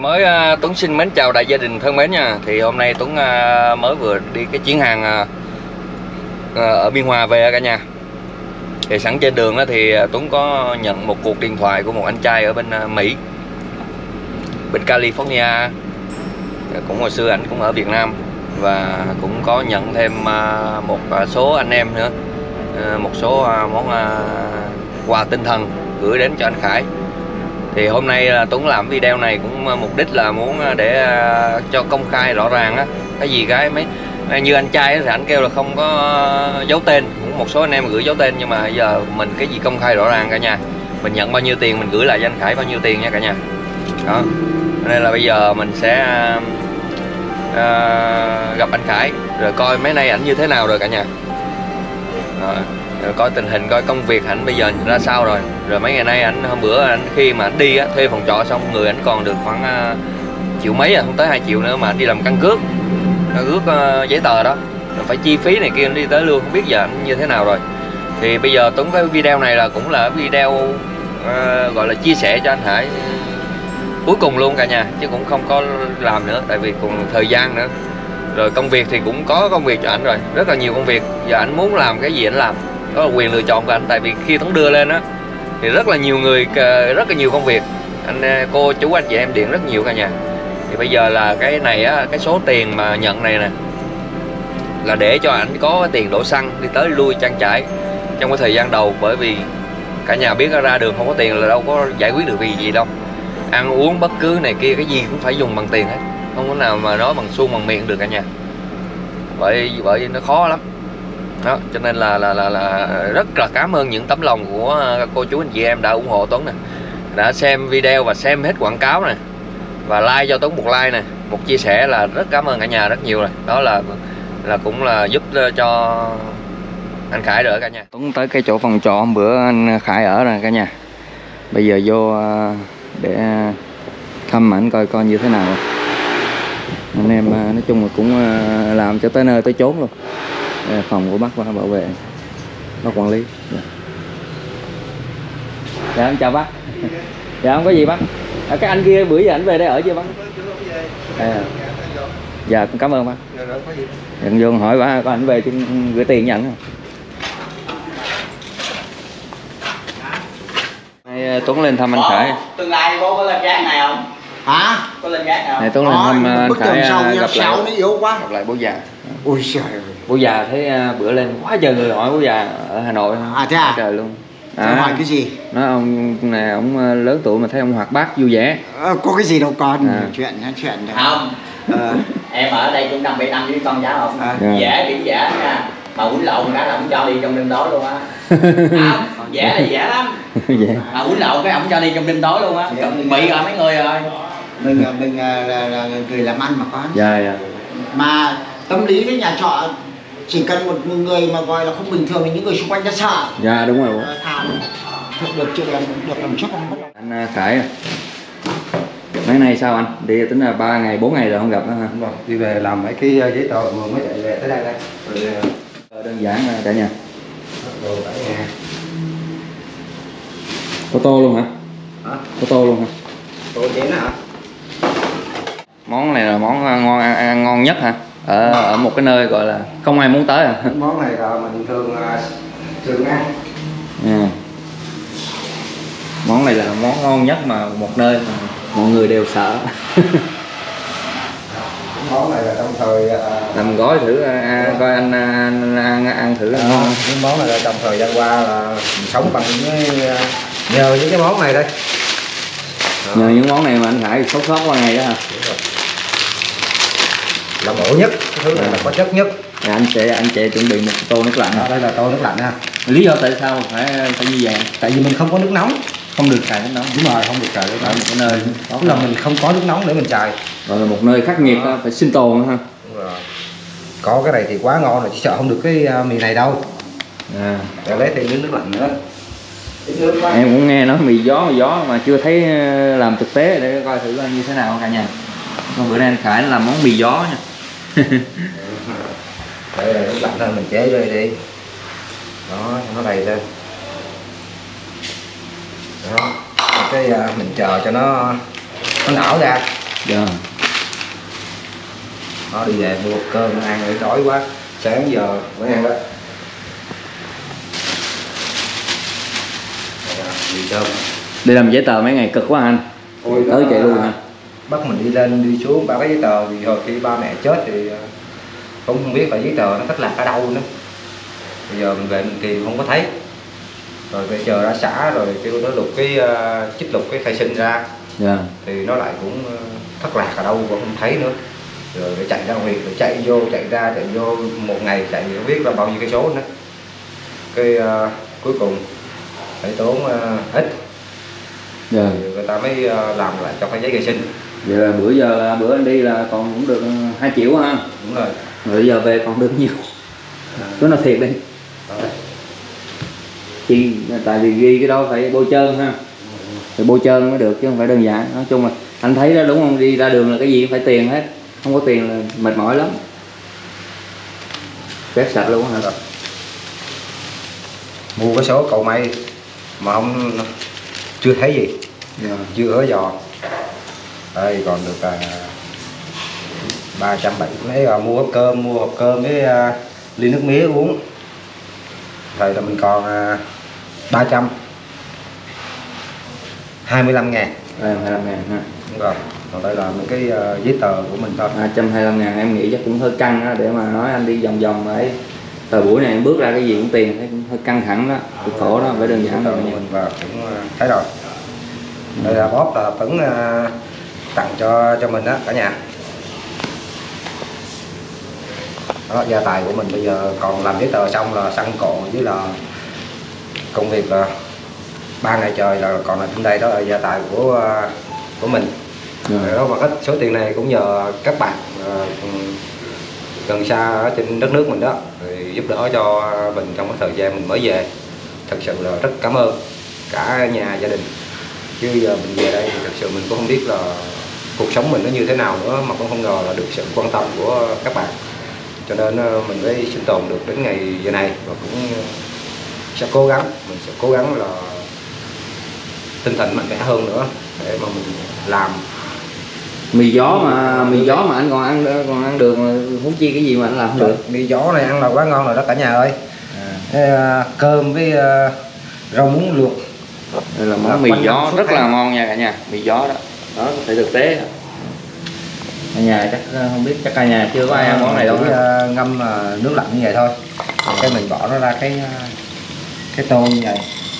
Mới Tuấn xin mến chào đại gia đình thân mến nha. Thì hôm nay Tuấn mới vừa đi cái chuyến hàng ở Biên Hòa về cả nhà. Thì sẵn trên đường đó thì Tuấn có nhận một cuộc điện thoại của một anh trai ở bên Mỹ, bên California. Cũng hồi xưa ảnh cũng ở Việt Nam, và cũng có nhận thêm một số anh em nữa, một số món quà tinh thần gửi đến cho anh Khải. Thì hôm nay Tuấn làm video này cũng mục đích là muốn để cho công khai rõ ràng á, cái gì cái mấy như anh trai thì anh kêu là không có giấu tên, cũng một số anh em gửi giấu tên, nhưng mà giờ mình cái gì công khai rõ ràng cả nhà. Mình nhận bao nhiêu tiền mình gửi lại cho anh Khải bao nhiêu tiền nha cả nhà. Đó, nên là bây giờ mình sẽ gặp anh Khải rồi coi mấy nay ảnh như thế nào rồi cả nhà. Rồi coi tình hình, coi công việc ảnh bây giờ ra sao rồi. Rồi mấy ngày nay ảnh hôm bữa ảnh khi mà ảnh đi á, thuê phòng trọ xong người ảnh còn được khoảng triệu mấy, không tới 2 triệu nữa, mà ảnh đi làm căn cước giấy tờ đó, rồi phải chi phí này kia đi tới luôn, không biết giờ ảnh như thế nào rồi. Thì bây giờ Tuấn cái video này là cũng là video gọi là chia sẻ cho anh Hải cuối cùng luôn cả nhà, chứ cũng không có làm nữa, tại vì còn thời gian nữa. Rồi công việc thì cũng có công việc cho ảnh rồi, rất là nhiều công việc. Giờ ảnh muốn làm cái gì ảnh làm, đó là quyền lựa chọn của anh. Tại vì khi Tuấn đưa lên á thì rất là nhiều người, rất là nhiều công việc, anh cô chú anh chị em điện rất nhiều cả nhà. Thì bây giờ là cái này á, cái số tiền mà nhận này nè là để cho ảnh có tiền đổ xăng đi tới lui trang trải trong cái thời gian đầu. Bởi vì cả nhà biết ra đường không có tiền là đâu có giải quyết được vì gì đâu. Ăn uống bất cứ này kia cái gì cũng phải dùng bằng tiền hết, không có nào mà nói bằng xu bằng miệng được cả nhà. Bởi nó khó lắm đó, cho nên là rất là cảm ơn những tấm lòng của cô chú anh chị em đã ủng hộ Tuấn nè, đã xem video và xem hết quảng cáo này, và like cho Tuấn một like này, một chia sẻ là rất cảm ơn cả nhà rất nhiều rồi. Đó là cũng là giúp cho anh Khải đỡ cả nhà. Tuấn tới cái chỗ phòng trọ hôm bữa anh Khải ở rồi cả nhà. Bây giờ vô để thăm ảnh coi như thế nào rồi. Anh em nói chung là cũng làm cho tới nơi tới chốn luôn. Đây là phòng của bác bảo vệ, bác quản lý. Dạ em chào bác. Dạ không có gì bác. Cái anh kia bữa giờ ảnh về đây ở chưa bác? Dạ cảm ơn bác. Nhận vô hỏi bác có ảnh về chứ gửi tiền nhận không? Đây, Tuấn lên thăm anh Khải. Tương lai có lên gác này không? Hả? Có lên gác nào? Này Tuấn lên thăm anh Khải, gặp lại bố già. Ui trời ơi. Bố già thấy bữa lên quá trời người hỏi bố già ở Hà Nội. Thế à? Trời luôn. Hỏi cái gì? Nói ông này ông lớn tuổi mà thấy ông hoạt bát vui vẻ. Có cái gì đâu con, chuyện không. Em ở đây cũng 5-7 năm với con cháu không? Dễ kiểu dễ nha. Mà quýnh lộn cái là ông cho đi trong đêm tối luôn á. Không, dễ là dễ lắm. Mà quýnh lộn cái ông cho đi trong đêm tối luôn á. Bị rồi mấy người rồi. Mình là người làm ăn mà con. Dạ. Mà tâm lý với nhà trọ chỉ cần một người mà gọi là không bình thường thì những người xung quanh đã sợ. Dạ đúng rồi. Thà được chuyện làm trước không mất. Anh Khải mấy nay sao anh? Đi tính là 3 ngày 4 ngày rồi không gặp nữa hả? Vâng, đi về làm mấy cái giấy tờ vừa mới chạy về tới đây đây. Rồi, đơn giản cả nhà. Đồ tại nhà. Có tô luôn hả? Hả? Có tô luôn hả? Tô chén hả? Món này là món ngon, ăn ngon nhất hả? Ở một cái nơi gọi là không ai muốn tới hả? Món này là mình thường ăn. Món này là món ngon nhất mà một nơi mà mọi người đều sợ. Món này là trong thời làm gói thử coi anh ăn thử là ngon. Cái món này là trong thời gian qua là mình sống bằng nhờ những cái món này đây. Nhờ những món này mà anh Khải sốt qua ngày đó hả? Là bổ nhất, cái thứ này là có chất nhất. Anh chị chuẩn bị một tô nước lạnh. Đây là tô nước lạnh ha. Lý do tại sao phải như vậy? Tại vì mình không có nước nóng. Không được xài nước nóng. Đúng rồi, không được xài nước nóng. Một nơi đó là mình không có nước nóng để mình xài. Rồi là một nơi khắc nghiệt đó, phải sinh tồn ha. Đúng rồi. Có cái này thì quá ngon rồi, chỉ sợ không được cái mì này đâu. Để lấy thêm nước lạnh nữa. Em cũng nghe nói mì gió mà chưa thấy làm thực tế để coi thử như thế nào cả nhà. Còn bữa nay anh Khải làm món mì gió nha. Đây là nước lạnh thôi, mình chế đây đi. Đó, nó đầy lên. Đó. Cái mình chờ cho nó nở ra. Dạ. Nó đi về mua cơm nó ăn để đói quá, sáng giờ mới ăn đó. Đi cơm. Đi làm giấy tờ mấy ngày cực quá anh. Ôi, tới chạy luôn hả? Bắt mình đi lên đi xuống ba cái giấy tờ, thì hồi khi ba mẹ chết thì cũng không biết là giấy tờ nó thất lạc ở đâu nữa. Bây giờ mình về mình tìm không có thấy, rồi bây giờ ra xã rồi kêu nó lục cái chích lục cái khai sinh ra. Dạ. Thì nó lại cũng thất lạc ở đâu cũng không thấy nữa, rồi phải chạy ra huyện, rồi chạy vô chạy ra chạy vô, một ngày chạy không biết là bao nhiêu cái số nữa. Cái cuối cùng phải tốn ít. Dạ. Thì người ta mới làm lại cho cái giấy khai sinh. Vậy là bữa anh đi là còn cũng được 2 triệu ha. Đúng rồi. Rồi bây giờ về còn được nhiều. Số nào thiệt đi. Chi tại vì ghi cái đó phải bôi trơn ha. Phải bôi trơn mới được chứ không phải đơn giản. Nói chung là anh thấy đó đúng không, đi ra đường là cái gì cũng phải tiền hết. Không có tiền là mệt mỏi lắm. Quét sạch luôn hả? Mua cái số cầu may mà không chưa thấy gì. Yeah. Chưa hứa dò. Đây còn được 370. Lấy mua hộp cơm với ly nước mía uống. Rồi là mình còn 325.000. 25.000 ha. Đúng rồi. Còn đây là những cái giấy tờ của mình thôi. 225.000 em nghĩ chắc cũng hơi căng đó, để mà nói anh đi vòng vòng ấy. Thời buổi này em bước ra cái gì cũng tiền, thấy cũng hơi căng thẳng đó, cực khổ đó, phải đơn giản đâu mình và cũng thấy rồi. Đây là bóp là Tuấn tặng cho mình đó cả nhà. Đó, gia tài của mình bây giờ còn làm giấy tờ xong là xăng cộ với là công việc là 3 ngày trời là còn là trên đây, đó là gia tài của mình. Đó, và hết số tiền này cũng nhờ các bạn gần xa ở trên đất nước mình đó, rồi giúp đỡ cho mình trong cái thời gian mình mới về. Thật sự là rất cảm ơn cả nhà gia đình, chứ giờ mình về đây thì thật sự mình cũng không biết là cuộc sống mình nó như thế nào nữa, mà cũng không ngờ là được sự quan tâm của các bạn, cho nên mình mới sinh tồn được đến ngày giờ này. Và cũng sẽ cố gắng, mình sẽ cố gắng là tinh thần mạnh mẽ hơn nữa để mà mình làm. Mì gió mà anh còn ăn được, huống chi cái gì mà anh làm không được. Mì gió này ăn là quá ngon rồi đó cả nhà ơi. Cơm với rau muống luộc. Đây là món mì gió rất là ngon nha cả nhà, mì gió đó. Đó phải thực tế. Cả nhà chắc không biết, chắc cả nhà chưa có ai ăn món này đâu. Ngâm nước lạnh như vậy thôi. Cái mình bỏ nó ra cái tô như vậy.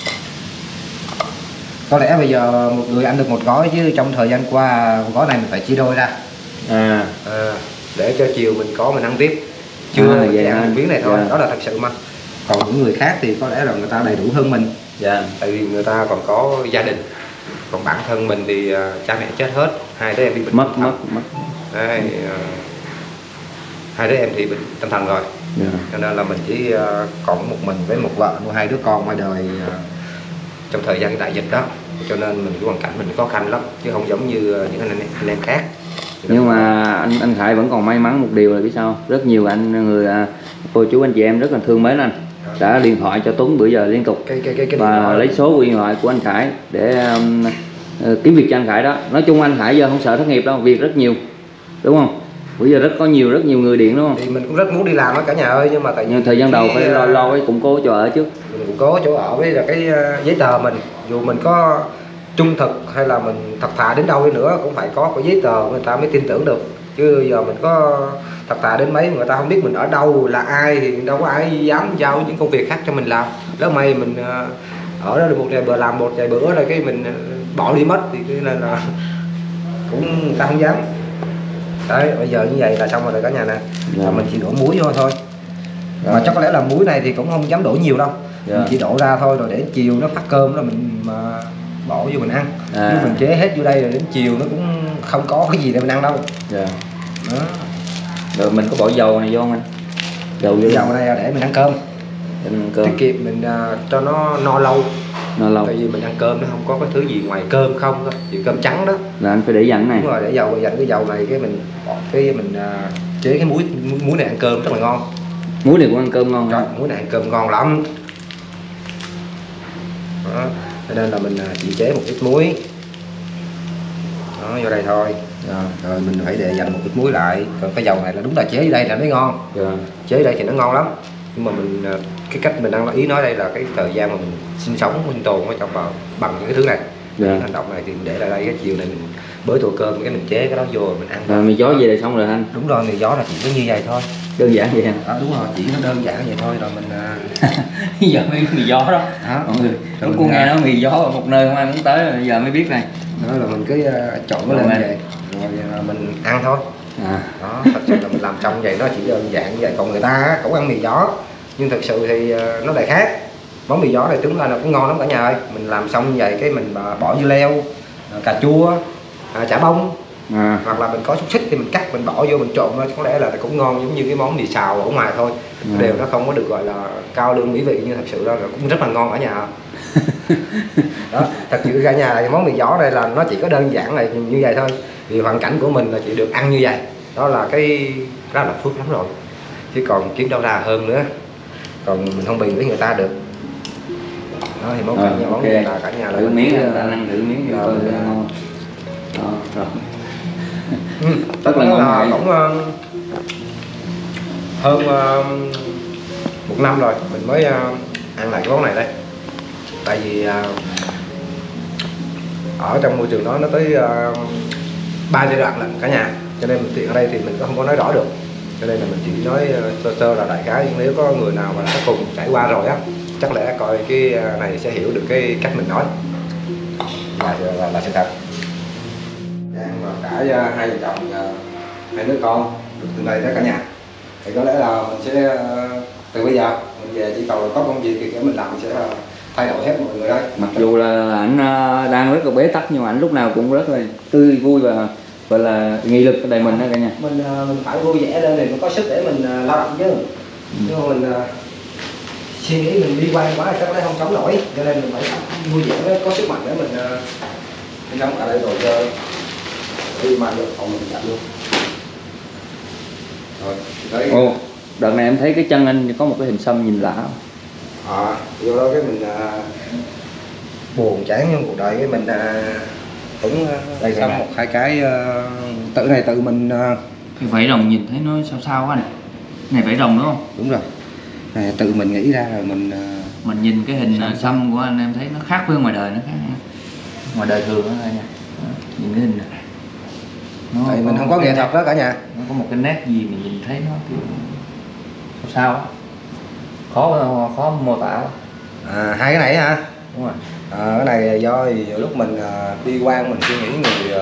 Có lẽ bây giờ một người ăn được một gói, chứ trong thời gian qua gói này mình phải chia đôi ra. Để cho chiều mình có mình ăn tiếp. Chưa chỉ ăn một miếng này thôi, đó là thật sự mà. Còn những người khác thì có lẽ là người ta đầy đủ hơn mình. Tại vì người ta còn có gia đình. Còn bản thân mình thì cha mẹ chết hết, 2 đứa em bị bệnh mất. Đây, 2 đứa em thì bị tâm thần rồi. Cho nên là mình chỉ còn một mình với một vợ nuôi 2 đứa con ngoài đời trong thời gian đại dịch đó. Cho nên mình cái hoàn cảnh mình khó khăn lắm, chứ không giống như những anh em khác. Nhưng mà anh Khải vẫn còn may mắn một điều là biết sao, rất nhiều cô chú anh chị em rất là thương mến anh, đã điện thoại cho Tuấn bữa giờ liên tục và lấy số điện thoại của anh Khải để kiếm việc cho anh Khải đó. Nói chung anh Khải giờ không sợ thất nghiệp đâu, việc rất nhiều đúng không? Bây giờ rất nhiều người điện đúng không? Thì mình cũng rất muốn đi làm đó cả nhà ơi, nhưng mà tại vì thời gian đầu phải lo cái củng cố chỗ ở trước. Mình củng cố chỗ ở với là cái giấy tờ mình, dù mình có trung thực hay là mình thật thà đến đâu đi nữa cũng phải có cái giấy tờ người ta mới tin tưởng được. Chứ giờ mình có thật thà đến mấy người ta không biết mình ở đâu là ai thì đâu có ai dám giao những công việc khác cho mình làm. Lỡ may mình ở đó được một vài bữa, làm một vài bữa rồi cái mình bỏ đi mất thì nên là cũng người ta không dám. Đấy, bây giờ như vậy là xong rồi cả nhà nè. Mình chỉ đổ muối vô thôi. Mà chắc có lẽ là muối này thì cũng không dám đổ nhiều đâu. Mình chỉ đổ ra thôi, rồi đến chiều nó phát cơm đó mình mà bỏ vô mình ăn. Nếu mình chế hết vô đây rồi đến chiều nó cũng không có cái gì để mình ăn đâu. Đó. Rồi mình có bỏ dầu này vô không anh? Dầu này để mình ăn cơm. Tiết kiệm mình cho nó no lâu. Tại vì mình ăn cơm nó không có cái thứ gì ngoài cơm không thôi, chỉ cơm trắng đó. Là anh phải để dặn này. Đúng rồi, để dành cái dầu này, cái mình bỏ cái mình chế cái muối này ăn cơm rất là ngon. Muối này cũng ăn cơm ngon. Trời, muối này ăn cơm ngon lắm. Đó. Cho nên là mình chỉ chế một ít muối. Đó, vô đây thôi. Rồi mình phải để dành một ít muối lại. Còn cái dầu này là đúng là chế ở đây là nó ngon. Chế ở đây thì nó ngon lắm. Nhưng mà mình cái cách mình đang ý nói đây là cái thời gian mà mình sinh sống sinh tồn ở trong bằng những cái thứ này. Những hành động này thì mình để lại đây, cái chiều này mình bới tô cơm cái mình chế cái đó vô mình ăn. Mì gió về là xong rồi anh. Đúng rồi, mì gió là chỉ có như vậy thôi. Đơn giản vậy anh. Đúng rồi, chỉ nó đơn giản vậy thôi rồi mình giờ mới biết mì gió đó. Mọi người. Lúc cô nghe nói mì gió ở một nơi không ai muốn tới rồi giờ mới biết này. Đó là mình cứ trộn nó lên vậy rồi mình ăn thôi. Đó, thật sự là mình làm trong vậy nó chỉ đơn giản vậy. Còn người ta cũng ăn mì gió nhưng thật sự thì nó lại khác. Món mì gió này tướng là nó cũng ngon lắm cả nhà ơi. Mình làm xong như vậy cái mình bỏ dưa leo, cà chua, chả bông, hoặc là mình có xúc xích thì mình cắt mình bỏ vô mình trộn thôi. Có lẽ là cũng ngon giống như cái món mì xào ở ngoài thôi. Đều nó không có được gọi là cao lương mỹ vị nhưng thật sự là cũng rất là ngon cả nhà. Đó, thật sự cả nhà là món mì gió đây là nó chỉ có đơn giản là như vậy thôi. Vì hoàn cảnh của mình là chỉ được ăn như vậy. Đó là cái đó là phước lắm rồi. Chứ còn kiếm đâu ra hơn nữa. Còn mình không bì với người ta được. Đó thì món món này là cả nhà là thử miếng anh ăn thử miếng là rồi. tất là cũng hơn 1 năm rồi mình mới ăn lại cái món này đấy. Tại vì ở trong môi trường đó nó tới 3 giai đoạn lận cả nhà, cho nên mình tiện ở đây thì mình không có nói rõ được, cho nên là mình chỉ nói sơ sơ là đại khái. Nếu có người nào mà đã cùng trải qua rồi á chắc lẽ coi cái này sẽ hiểu được cái cách mình nói là sự thật. Đang mà cả hai vợ chồng hai đứa con được từ đây đó cả nhà, thì có lẽ là mình sẽ từ bây giờ mình về chỉ cầu có công việc thì mình làm sẽ thay đổi hết mọi người ơi. Mặc dù là ảnh đang rất là bế tắc nhưng mà ảnh lúc nào cũng rất là tươi vui và gọi là nghị lực ở đây mình đó cả nhà. Mình phải vui vẻ lên thì mới có sức để mình lao động chứ. Nhưng mà mình suy nghĩ mình đi quan quá thì chắc có lẽ không sống nổi, cho nên mình phải vui vẻ có sức mạnh để mình sống ở đây rồi đi mà được phòng mình chạy luôn. Rồi đợt này em thấy cái chân anh có một cái hình xăm nhìn lạ. vô đó cái mình buồn chán trong cuộc đời cái mình cũng đây xong một hai cái tự này tự mình cái vảy rồng nhìn thấy nó sao sao anh này, vảy rồng đúng không? Đúng rồi, này tự mình nghĩ ra rồi mình nhìn cái hình xăm của anh em thấy nó khác với ngoài đời, nó khác ngoài đời thường đó nha. Nhìn cái hình này tại mình không có nghệ thuật đó cả nhà, nó có một cái nét gì mình nhìn thấy nó kiểu sao á, khó mô tả. Hai cái này hả? Đúng rồi. Cái này do lúc mình đi quan mình suy nghĩ người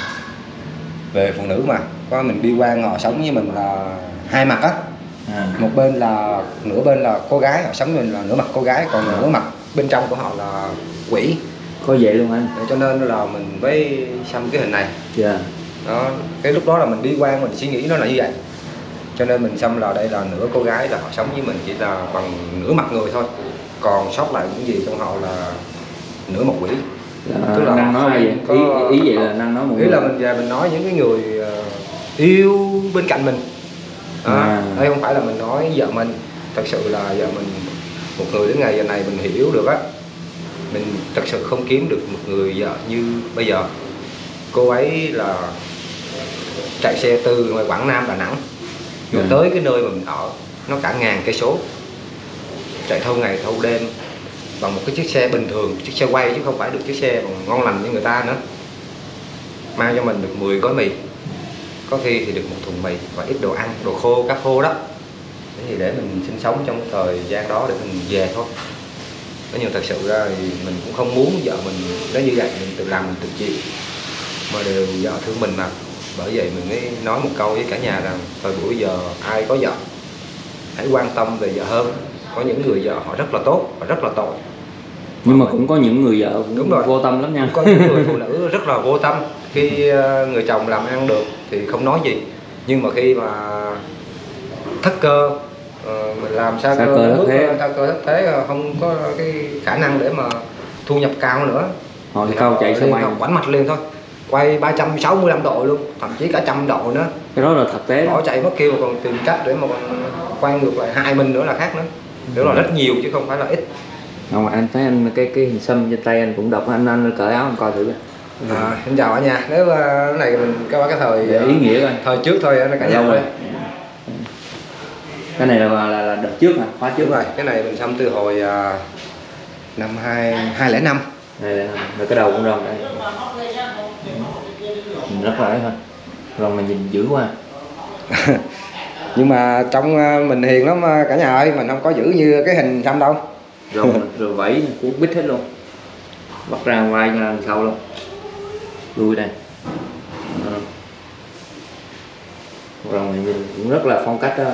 về phụ nữ mà có mình đi quan họ sống với mình là hai mặt á. Một bên là nửa bên là cô gái, họ sống với mình là nửa mặt cô gái, còn nửa mặt bên trong của họ là quỷ. Có vậy luôn anh. Cho nên là mình mới xăm cái hình này. Đó, cái lúc đó là mình đi quan mình suy nghĩ nó là như vậy, cho nên mình xăm là đây là nửa cô gái, là họ sống với mình chỉ là bằng nửa mặt người thôi, còn sót lại những gì trong họ là nửa mặt quỷ. Tức là năng nói vậy có ý vậy là năng nói một ý là mình về mình nói những cái người yêu bên cạnh mình. Đây không phải là mình nói vợ mình, thật sự là vợ mình một người đến ngày giờ này mình hiểu được á, mình thật sự không kiếm được một người vợ như bây giờ. Cô ấy là chạy xe từ ngoài Quảng Nam Đà Nẵng rồi tới cái nơi mà mình ở nó cả 1000 cây số, chạy thâu ngày thâu đêm bằng một cái chiếc xe bình thường, chiếc xe quay chứ không phải được chiếc xe còn ngon lành như người ta nữa, mang cho mình được 10 gói mì, có khi thì được 1 thùng mì và ít đồ ăn, đồ khô, cá khô đó. Thế thì để mình sinh sống trong thời gian đó để mình về thôi. Nhưng thật sự ra thì mình cũng không muốn vợ mình nó như vậy, mình tự làm mình tự chịu, mà đều vợ thương mình mà. Bởi vậy mình mới nói một câu với cả nhà rằng thời buổi giờ ai có vợ hãy quan tâm về vợ hơn. Có những người vợ họ rất là tốt và rất là tội, nhưng mà cũng có những người vợ cũng đúng rồi, vô tâm lắm nha. Có những người phụ nữ rất là vô tâm, khi người chồng làm ăn được thì không nói gì, nhưng mà khi mà thất cơ, mình làm sao cơ thất thế không có cái khả năng để mà thu nhập cao nữa, họ cao chạy xe quay quảnh mặt lên thôi, quay 365 độ luôn, thậm chí cả 100 độ nữa. Cái đó là thực tế, bỏ chạy mất kêu còn tìm cách để mà quay ngược lại hai bên nữa là khác nữa. Đó là rất nhiều chứ không phải là ít. Không, anh thấy anh cái hình xăm trên tay anh cũng độc, anh cởi áo anh coi thử. Xin chào cả nhà. Nếu cái này mình cái thời để ý nghĩa coi. Thời trước thôi nó cả nhà rồi. Cái này là đợt trước hả? Khóa trước rồi. Cái này mình xăm từ hồi năm 2005. Rồi cái đầu cũng rồng đây. Nhìn rất là ấy thôi. Rồng này nhìn dữ quá. Nhưng mà trong mình hiền lắm cả nhà ơi, mình không có giữ như cái hình xăm đâu. Rồi vẫy cuốn bít hết luôn. Bắt ra ngoài ra đằng sau luôn. Đuôi đây. Rồng này nhìn cũng rất là phong cách đó.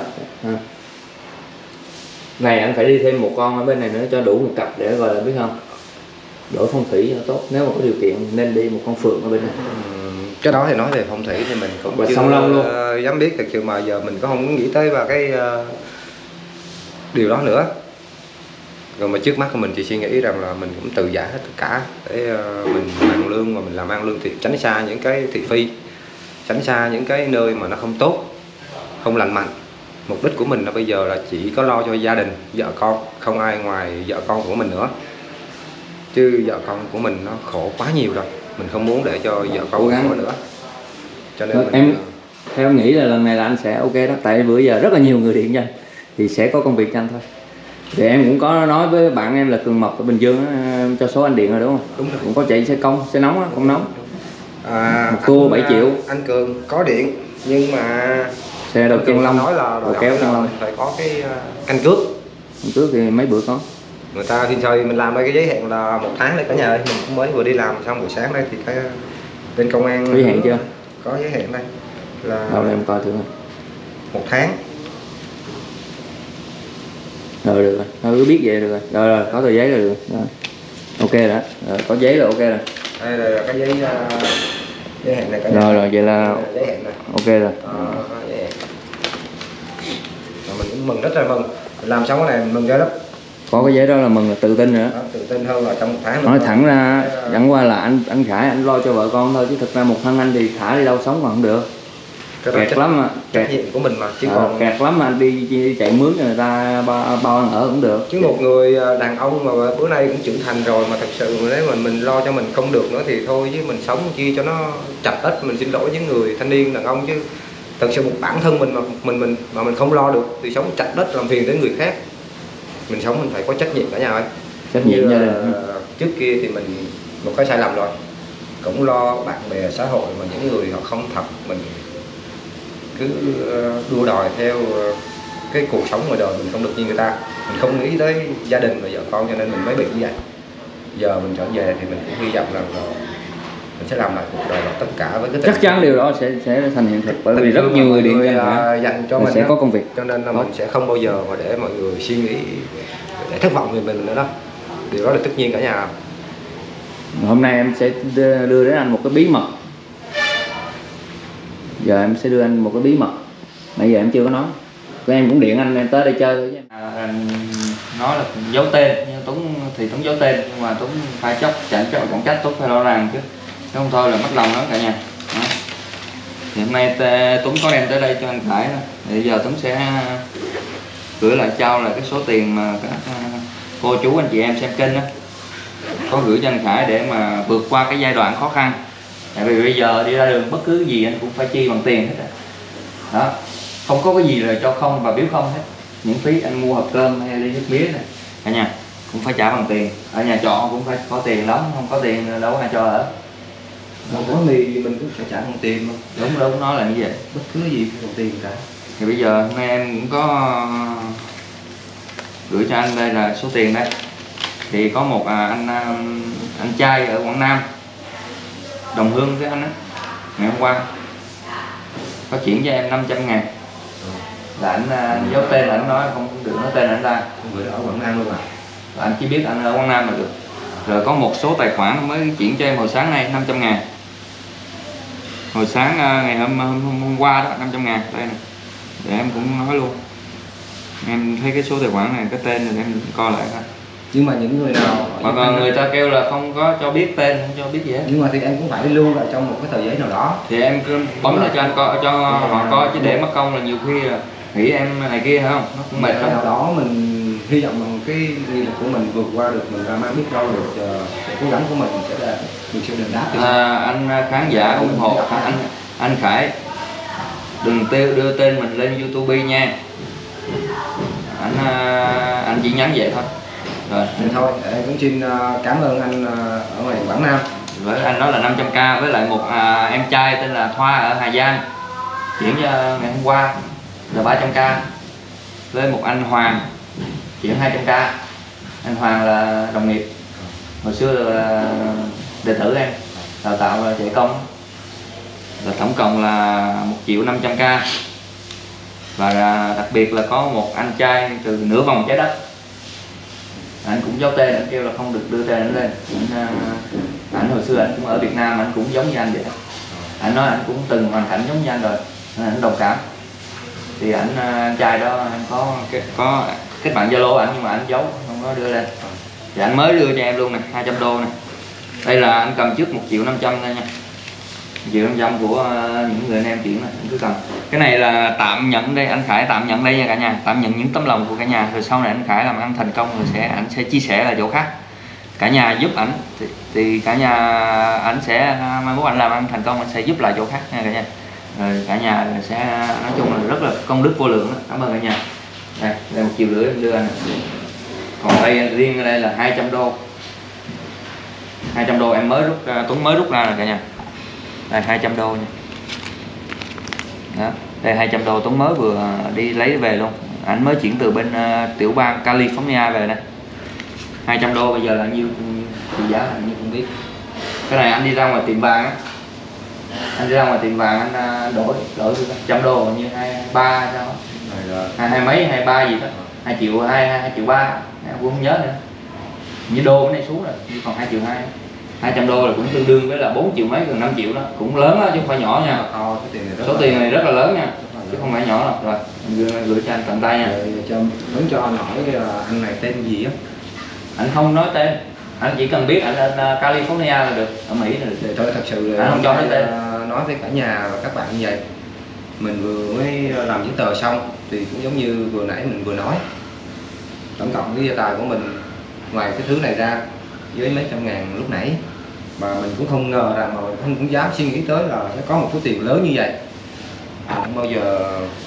Này anh phải đi thêm một con ở bên này nữa cho đủ một cặp để gọi là biết không? Đổi phong thủy cho tốt. Nếu mà có điều kiện nên đi một con phượng ở bên này. Cái đó thì nói về phong thủy thì mình cũng chưa luôn. Dám biết thật sự, mà giờ mình có không nghĩ tới vào cái điều đó nữa. Rồi mà trước mắt của mình chỉ suy nghĩ rằng là mình cũng từ giả hết tất cả để mình ăn lương, mà mình làm ăn lương thì tránh xa những cái thị phi, tránh xa những cái nơi mà nó không tốt, không lành mạnh. Mục đích của mình là bây giờ là chỉ có lo cho gia đình, vợ con, không ai ngoài vợ con của mình nữa. Chứ vợ con của mình nó khổ quá nhiều rồi, mình không muốn để cho vợ con khổ nữa. Cho nên em theo em nghĩ là lần này là anh sẽ ok đó, tại bữa giờ rất là nhiều người điện cho anh thì sẽ có công việc cho anh thôi. Thì em cũng có nói với bạn em là Cường Mộc ở Bình Dương á, cho số anh điện rồi đúng không? Đúng rồi. Cũng có chạy xe công, xe nóng á, không nóng. Một tour 7 triệu. Anh Cường có điện nhưng mà xe đầu Chân Long nói là đầu kéo Chân Long phải có cái căn cước. Căn cước thì mấy bữa có. Người ta thì thời mình làm đây cái giới hạn là 1 tháng đấy cả nhà ơi. Mình cũng mới vừa đi làm xong buổi sáng đây thì cái bên công an có giới hạn chưa? Có giới hạn đây là đâu đây em coi thử coi. 1 tháng. Rồi được rồi, cứ biết vậy được rồi. Rồi có tờ giấy là được rồi. Ok rồi đó, rồi, có giấy là ok rồi. Đây là cái giấy giới hạn này cả nhà. Rồi vậy là giấy hạn này. ok rồi. Mình cũng mừng, rất là mừng. Mình làm xong cái này mình mừng ghê lắm. Có cái giấy đó là mừng, là tự tin rồi đó. Tự tin hơn là trong 1 tháng. Nói thẳng ra chẳng qua là anh Khải anh lo cho vợ con thôi, chứ thực ra một thân anh thì thả đi đâu sống mà không được. Kẹt lắm mà, trách nhiệm của mình mà, chứ còn kẹt lắm mà anh đi chạy mướn cho người ta bao ăn ở cũng được. Chứ một người đàn ông mà bữa nay cũng trưởng thành rồi mà thật sự mà nếu mình lo cho mình không được nữa thì thôi, chứ mình sống chi cho nó chặt ít. Mình xin lỗi với người thanh niên đàn ông, chứ thật sự một bản thân mình mà mình không lo được thì sống chặt đất làm phiền đến người khác. Mình sống mình phải có trách nhiệm cả nhà ơi. Trách nhiệm gia đình. Trước kia thì mình một cái sai lầm rồi, cũng lo bạn bè xã hội mà những người họ không thật, mình cứ đua đòi theo cái cuộc sống ngoài đời, mình không được như người ta, mình không nghĩ tới gia đình và vợ con, cho nên mình mới bị như vậy. Giờ mình trở về thì mình cũng hy vọng rằng là mình sẽ làm lại cuộc đời, tất cả với cái chắc chắn điều đó sẽ thành hiện thực, bởi vì rất nhiều người điện dành cho mình sẽ có công việc, cho nên là mình sẽ không bao giờ mà để mọi người suy nghĩ để thất vọng về mình nữa đó. Điều đó là tất nhiên cả nhà. Hôm nay em sẽ đưa đến anh một cái bí mật. Giờ em sẽ đưa anh một cái bí mật nãy giờ em chưa có nói. Em cũng điện anh em tới đây chơi thôi. Anh nói là giấu tên, nhưng Tuấn thì Tuấn giấu tên, nhưng mà Tuấn phải chạy khoảng cách Tuấn phải rõ ràng chứ không thôi là mất lòng đó cả nhà. Đó. Thì hôm nay Tuấn có đem tới đây cho anh Khải đó. Thì giờ Tuấn sẽ gửi lại trao lại cái số tiền mà các cô chú anh chị em xem kênh đó có gửi cho anh Khải để mà vượt qua cái giai đoạn khó khăn. Tại vì bây giờ đi ra đường bất cứ gì anh cũng phải chi bằng tiền hết đó, không có cái gì là cho không và biếu không hết. Miễn phí anh mua hộp cơm hay đi nước mía này cả nhà cũng phải trả bằng tiền. Ở nhà trọ cũng phải có tiền đóng, không có tiền đâu có nhà trọ ở. Một món mì thì mình cũng phải trả bằng tiền mà. Đúng nói là như vậy, bất cứ gì cũng bằng tiền cả. Thì bây giờ hôm nay em cũng có gửi cho anh đây là số tiền đây. Thì có một anh trai ở Quảng Nam đồng hương với anh á, ngày hôm qua có chuyển cho em 500.000. Là anh giấu tên, anh nói không được nói tên anh ra. Người ở Quảng Nam luôn à? Anh chỉ biết anh ở Quảng Nam là được. Rồi có một số tài khoản mới chuyển cho em hồi sáng nay 500.000. Hồi sáng ngày hôm qua đó 500.000 đây này. Để em cũng nói luôn. Em thấy cái số tài khoản này, cái tên này em coi lại coi. Nhưng mà những người nào mà người ta kêu là không có cho biết tên, không cho biết gì hết. Nhưng mà thì em cũng phải lưu lại trong một cái tờ giấy nào đó. Thì em cứ bấm lại cho anh coi, cho họ coi, chứ để mất công là nhiều khi là nghĩ em này kia không, nó cũng mệt lắm. Nào đó mình hy vọng rằng cái nghị lực của mình vượt qua được, mình ra mang biết đâu được, cố gắng của mình sẽ mình sẽ đền đáp. Anh khán giả ủng hộ anh Khải, đừng đưa tên mình lên YouTube nha. Anh chỉ nhắn vậy thôi. Rồi nên thôi em cũng xin cảm ơn anh ở ngoài Quảng Nam. Với anh nói là 500k, với lại một em trai tên là Thoa ở Hà Giang chuyển cho ngày hôm qua là 300k, với một anh Hoàng chuyển 200k. Anh Hoàng là đồng nghiệp hồi xưa là đệ tử em, đào tạo chạy công, là tổng cộng là 1.500k. Và đặc biệt là có một anh trai từ nửa vòng trái đất, anh cũng giấu tên, anh kêu là không được đưa tên anh lên. Anh hồi xưa anh cũng ở Việt Nam, anh cũng giống như anh vậy. Anh nói anh cũng từng hoàn cảnh giống như anh rồi, nên anh đồng cảm. Thì anh trai đó anh có kết bạn Zalo anh, nhưng mà anh giấu không có đưa lên. Thì anh mới đưa cho em luôn nè, 200 đô nè. Đây là anh cầm trước 1.500.000 đây nha, 1.500.000 của những người anh em chuyển này, anh cứ cầm. Cái này là tạm nhận đây, anh Khải tạm nhận đây nha cả nhà, tạm nhận những tấm lòng của cả nhà. Rồi sau này anh Khải làm ăn thành công rồi anh sẽ chia sẻ là chỗ khác. Cả nhà giúp ảnh thì cả nhà anh sẽ mai mốt anh làm ăn thành công anh sẽ giúp lại chỗ khác nha cả nhà. Rồi cả nhà sẽ nói chung là rất là công đức vô lượng đó. Cảm ơn cả nhà. Đây 1,5 triệu em đưa anh. Còn đây riêng ở đây là 200 đô. 200 đô em mới rút, Tuấn mới rút ra rồi cả nhà. Đây 200 đô nha. Đó, đây 200 đô Tuấn mới vừa đi lấy về luôn. Anh mới chuyển từ bên tiểu bang California về đây. 200 đô bây giờ là nhiêu giá là nhiêu không biết. Cái này anh đi ra ngoài tiệm vàng á. Anh đi ra ngoài tiệm vàng anh đổi 100 đô như 23 sao? Hai mấy 23 gì đó. 2 triệu 2 triệu 3, em cũng không nhớ nữa. Như đô cái này xuống rồi, như còn 2 triệu 2. 200 đô là cũng tương đương với là 4 triệu mấy, gần 5 triệu đó, cũng lớn đó chứ không phải nhỏ nha. Số tiền này rất là lớn nha, chứ không phải nhỏ đâu. Rồi, gửi cho anh tận tay nha. Cho anh hỏi anh này tên gì á? Anh không nói tên, anh chỉ cần biết anh lên California là được, ở Mỹ là được. Thôi thật sự là anh không cho nói tên. Nói với cả nhà và các bạn như vậy, mình vừa mới làm giấy tờ xong thì cũng giống như vừa nãy mình vừa nói, tổng cộng cái gia tài của mình ngoài cái thứ này ra với mấy trăm ngàn lúc nãy, mà mình cũng không ngờ rằng mà mình không dám suy nghĩ tới là nó có một số tiền lớn như vậy. Mình không bao giờ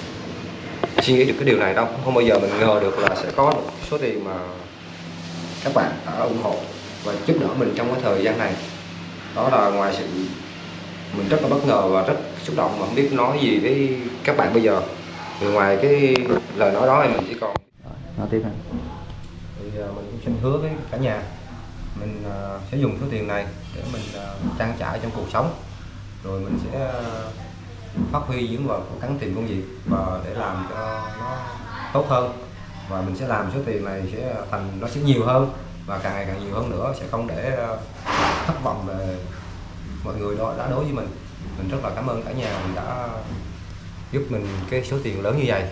suy nghĩ được cái điều này đâu, không bao giờ mình ngờ được là sẽ có một số tiền mà các bạn đã ủng hộ và giúp đỡ mình trong cái thời gian này. Đó là ngoài sự mình rất là bất ngờ và rất xúc động mà không biết nói gì với các bạn bây giờ. Thì ngoài cái lời nói đó thì mình chỉ còn nói tiếp anh. Thì mình cũng xin hứa với cả nhà mình sẽ dùng số tiền này để mình trang trải trong cuộc sống, rồi mình sẽ phát huy những vào gắn tiền công việc và để làm cho nó tốt hơn, và mình sẽ làm số tiền này sẽ thành nó sẽ nhiều hơn và càng ngày càng nhiều hơn nữa, sẽ không để thất vọng về mọi người đó đã đối với mình. Mình rất là cảm ơn cả nhà mình đã giúp mình cái số tiền lớn như vậy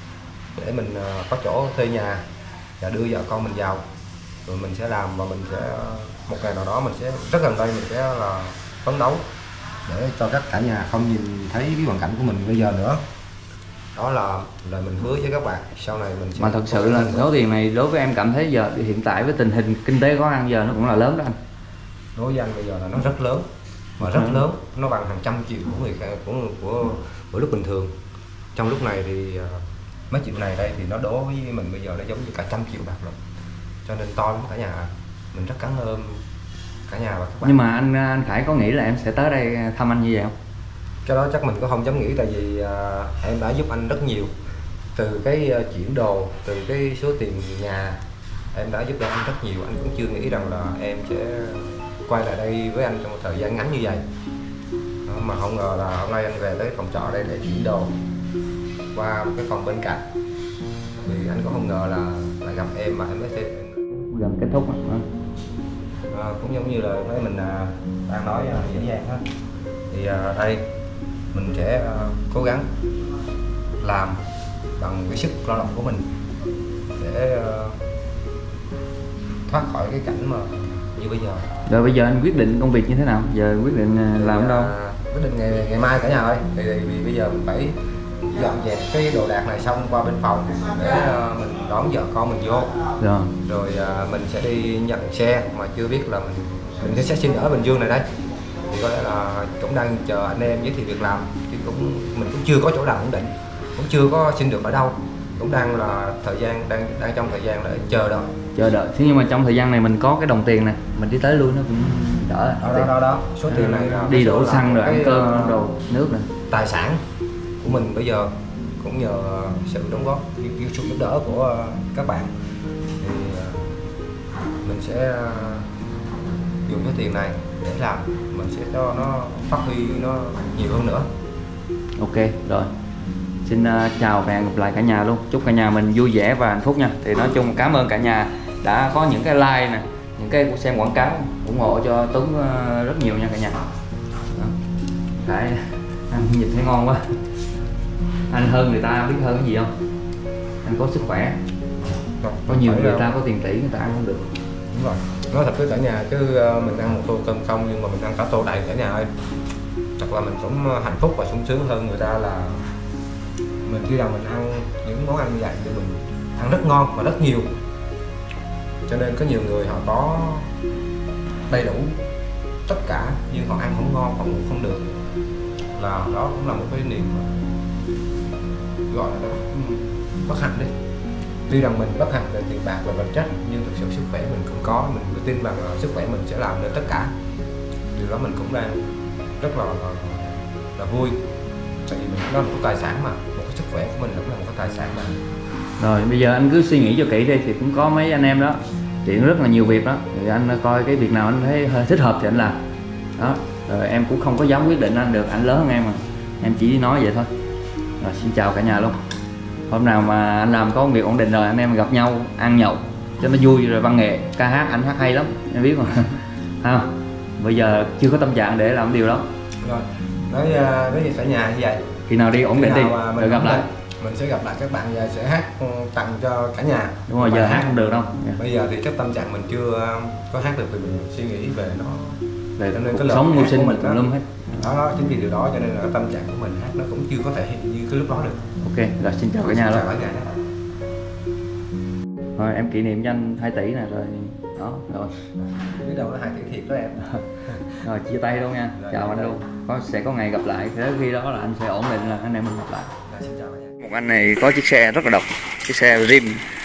để mình có chỗ thuê nhà và đưa vợ con mình vào, rồi mình sẽ làm và mình sẽ một ngày nào đó mình sẽ rất gần đây mình sẽ là phấn đấu để cho cả nhà không nhìn thấy cái hoàn cảnh của mình bây giờ nữa. Đó là lời mình hứa với các bạn, sau này mình sẽ. Mà thật sự là số tiền này đối với em cảm thấy giờ hiện tại với tình hình kinh tế khó khăn giờ nó cũng là lớn đó anh. Đối với anh bây giờ là nó rất lớn, mà rất lớn, nó bằng hàng trăm triệu của người của lúc bình thường. Trong lúc này thì mấy triệu này đây thì nó đối với mình bây giờ nó giống như cả 100 triệu bạc rồi, cho nên to lắm cả nhà. Mình rất cảm ơn cả nhà và các bạn. Nhưng mà anh Khải có nghĩ là em sẽ tới đây thăm anh như vậy không? Cái đó chắc mình cũng không dám nghĩ, tại vì em đã giúp anh rất nhiều, từ cái chuyển đồ, từ cái số tiền nhà em đã giúp đỡ anh rất nhiều. Anh cũng chưa nghĩ rằng là em sẽ quay lại đây với anh trong một thời gian ngắn như vậy. Đó, mà không ngờ là hôm nay anh về tới phòng trọ đây để chuyển đồ qua một cái phòng bên cạnh, thì anh cũng không ngờ là lại gặp em mà em mới thấy gần kết thúc đó. Cũng giống như là mấy mình đang nói dễ dàng hết. Thì đây mình sẽ cố gắng làm bằng cái sức lao động của mình để thoát khỏi cái cảnh mà như bây giờ. Rồi bây giờ anh quyết định công việc như thế nào? Giờ quyết định làm ở đâu? Quyết định ngày mai cả nhà ơi. Thì bây giờ mình phải dọn dẹp cái đồ đạc này xong qua bên phòng để mình đón vợ con mình vô. Rồi mình sẽ đi nhận xe, mà chưa biết là mình mình sẽ xin ở Bình Dương này đây, thì có lẽ là cũng đang chờ anh em giới thiệu việc làm, chứ mình cũng chưa có chỗ làm ổn định, cũng chưa có xin được ở đâu, cũng đang là thời gian đang trong thời gian để chờ đợi. Thế nhưng mà trong thời gian này mình có cái đồng tiền này, mình đi tới lui nó cũng đỡ. Đó số tiền này là đi đổ xăng rồi ăn cơm đồ nước này, tài sản của mình bây giờ cũng nhờ sự đóng góp, sự giúp đỡ của các bạn, thì mình sẽ dùng cái tiền này để làm, mình sẽ cho nó phát huy nó nhiều hơn nữa. Ok rồi, xin chào và hẹn gặp lại cả nhà luôn. Chúc cả nhà mình vui vẻ và hạnh phúc nha. Thì nói chung cảm ơn cả nhà đã có những cái like nè, những cái xem quảng cáo ủng hộ cho Tuấn rất nhiều nha cả nhà. Cái ăn nhìn thấy ngon quá, anh hơn người ta biết hơn cái gì không, anh có sức khỏe. Có nhiều người ta có tiền tỷ người ta ăn không được. Đúng rồi, nói thật với cả nhà chứ mình ăn một tô cơm không nhưng mà mình ăn cả tô đầy cả nhà ơi, thật là mình cũng hạnh phúc và sung sướng hơn người ta. Là mình khi nào mình ăn những món ăn như vậy thì mình ăn rất ngon và rất nhiều, cho nên có nhiều người họ có đầy đủ tất cả nhưng họ ăn không ngon, họ ngủ không được, là đó cũng là một cái niềm gọi là bất hạnh đấy. Tuy rằng mình bất hạnh về tiền bạc và vật chất nhưng thực sự sức khỏe mình cũng có, mình tự tin rằng là sức khỏe mình sẽ làm nên tất cả. Điều đó mình cũng đang rất là vui, tại vì mình có một cái tài sản mà, một cái sức khỏe của mình cũng là một cái tài sản mà. Rồi bây giờ anh cứ suy nghĩ cho kỹ đi, thì cũng có mấy anh em đó chuyện rất là nhiều việc đó, thì anh coi cái việc nào anh thấy hơi thích hợp thì anh làm đó. Rồi em cũng không có dám quyết định anh được, anh lớn hơn em mà, em chỉ nói vậy thôi. Rồi xin chào cả nhà luôn. Hôm nào mà anh làm có việc ổn định rồi anh em gặp nhau ăn nhậu cho nó vui, rồi văn nghệ ca hát, anh hát hay lắm em biết mà. Không, bây giờ chưa có tâm trạng để làm điều đó. Rồi nói với cả nhà như vậy, khi nào đi ổn định đi rồi gặp lại, mình sẽ gặp lại các bạn và sẽ hát tặng cho cả nhà. Đúng rồi, giờ hát không được đâu. Bây giờ thì chắc tâm trạng mình chưa có hát được, vì mình suy nghĩ về nó, về cuộc sống mưu sinh của mình luôn hết đó. Chính vì điều đó cho nên là tâm trạng của mình hát nó cũng chưa có thể hiện như cái lúc đó được. Ok, rồi xin chào cả nhà luôn. Chào cả nhà. Rồi em kỷ niệm cho anh 2 tỷ nè, rồi đó rồi. Biết đâu nó 2 tỷ thiệt đó em. Rồi chia tay luôn nha. Rồi, chào anh luôn. Sẽ có ngày gặp lại, thế khi đó là anh sẽ ổn định là anh em mình gặp lại. Rồi, xin chào cả nhà. Một anh này có chiếc xe rất là độc, chiếc xe rim.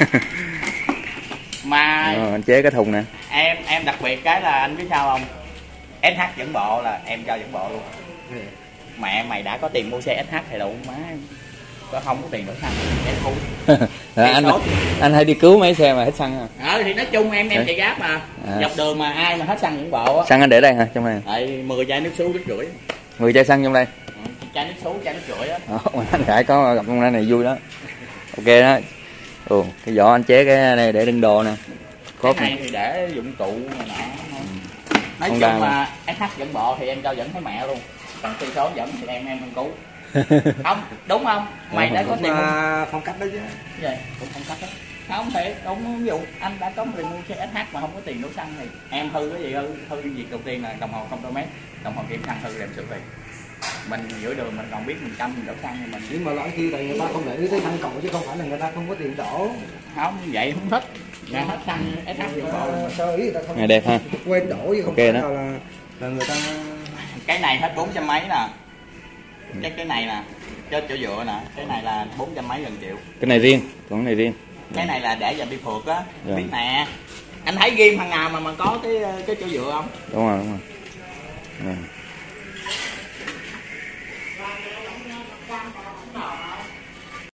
Mà anh chế cái thùng nè. Em đặc biệt cái là anh biết sao không? SH dẫn bộ là em cho dẫn bộ luôn. Mẹ mày đã có tiền mua xe SH thì đủ má, có không có tiền đổ xăng em cứu. Anh hay đi cứu mấy xe mà hết xăng à? Thì nói chung em chạy gáp mà dọc đường mà ai mà hết xăng dẫn bộ á. Xăng anh để đây hả, trong này? 10 chai nước sú 1,5 lít. 10 chai xăng trong đây. Chai nước sú, chai nước rưỡi á. Anh Khải có gặp con này vui đó. Ok đó. Cái vỏ anh chế cái này để đựng đồ nè. Cái này thì để dụng cụ này nọ. Nói chung là SH dẫn bộ thì em cho dẫn thấy mẹ luôn, còn khi số dẫn thì em không cứu. Không đúng không, mày đã có tiền phong cách đó chứ vậy cũng phong cách đó. Không thiệt đúng, ví dụ anh đã có tiền mua xe SH mà không có tiền đổ xăng thì em hư cái gì hư việc đầu tiên là đồng hồ không mét, đồng hồ kiểm xăng hư đem xử lý. Mình giữa đường mình còn biết mình canh mình đổ xăng thì mình, nhưng mà lỗi khi tại người ta không để ý tới xăng cậu chứ không phải là người ta không có tiền đổ. Không vậy không thích nhà hết xăng SH dẫn bộ sơ ý người ta không này đẹp ha, quên đổ chứ không okay phải đó. là người ta. Cái này hết 400 mấy nè, cái này nè, cho chỗ dựa nè, cái này là 400 mấy gần triệu. Cái này riêng, còn cái này riêng. Cái này là để dành đi phượt á, biết nè. Anh thấy ghim thằng nào mà có cái chỗ dựa không? Đúng rồi, đúng rồi. Rồi.